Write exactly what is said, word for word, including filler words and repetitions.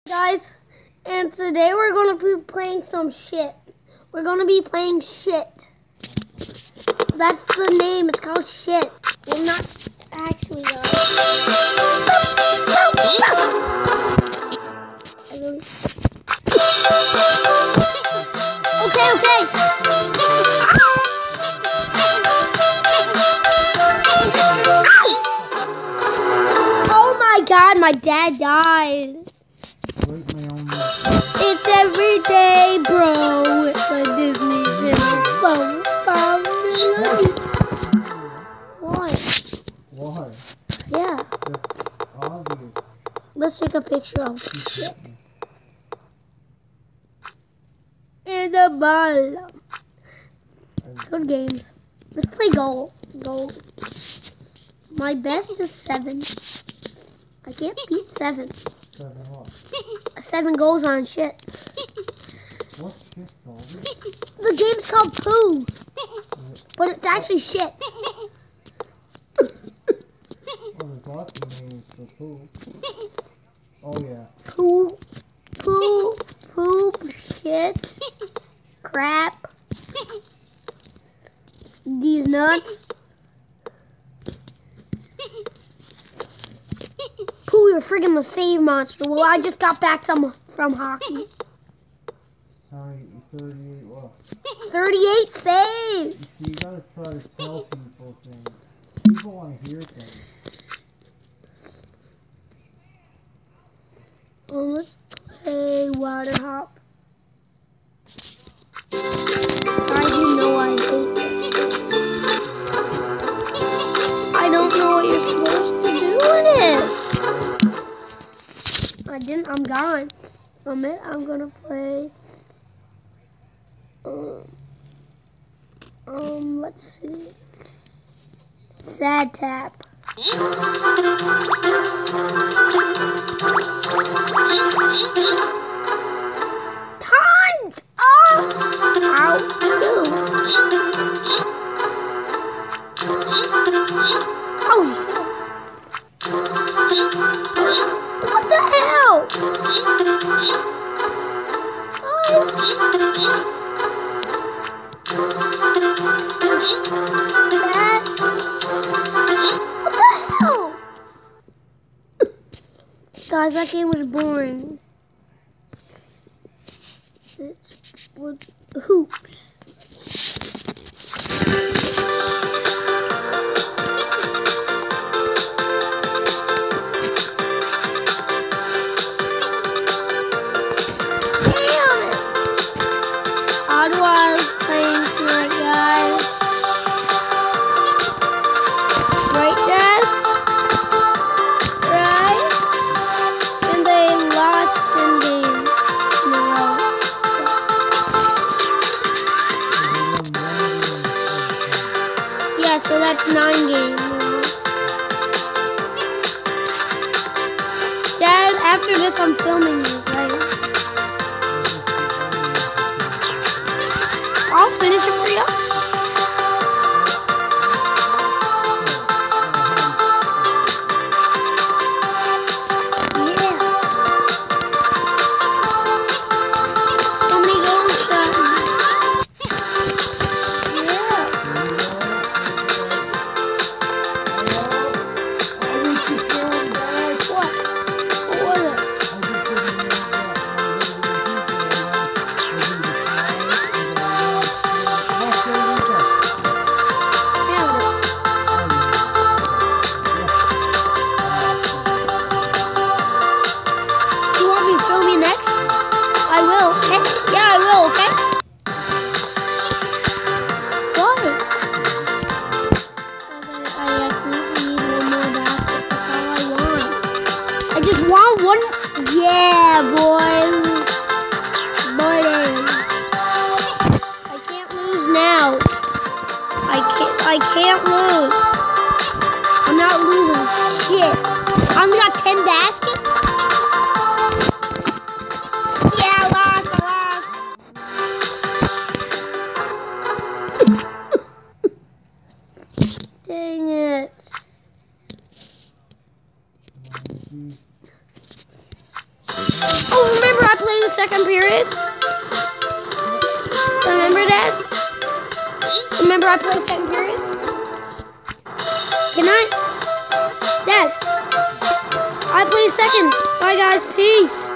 Guys, and today we're going to be playing some shit. We're going to be playing shit. That's the name. It's called shit. Well, not actually, guys. Okay, okay. Oh my God, my dad died. It's every day, bro, with the Disney Channel. Phone, phone, Why? Why? Yeah. That's obvious. Let's take a picture of shit. In the ball. Good games. Let's play goal. Goal. My best is seven. I can't beat seven. Seven what? Seven goals on shit. What's shit called? The game's called Pooh. But it's actually shit. Oh, there's lots of names for poo. Oh yeah. Poo, poo, poop, shit, crap, these nuts. Pooh, you're friggin' the save monster. Well, I just got back from, from hockey. How many? thirty-eight what? thirty-eight saves. You, see, you gotta try to tell people things. People want to hear things. Oh, let's play water hop. Guys, you know I hate this. I don't know what you're supposed to do with it. I didn't. I'm gone. I'm it. I'm gonna play. Um. Um. Let's see. Sad tap. Time's up! How do? Oh shit! What the hell? That. What the hell? Guys, that game was boring. It was hoops. Damn it! Ottawa is playing tonight, guys. Right, Dad? Right? And they lost ten games in a row. So. Yeah, so that's nine games. Dad, after this I'm filming you, right? I'll finish it for you. Yes. So many goals, Sean. Yeah. What? What was it? You want me to film you next? I will, okay? Yeah, I will, okay? What? I actually need one more basket. That's all I want. I just want one. Yeah, boys. Boys. I can't lose now. I can't. I can't lose. I'm not losing shit. I only got ten baskets. Yeah, I lost. I lost. Oh, remember I played the second period? Remember that? Remember I played the second period? Good night. Dad. I play second. Bye guys. Peace.